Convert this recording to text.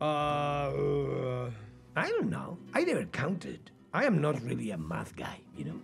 I don't know. I never counted. I am not really a math guy, you know?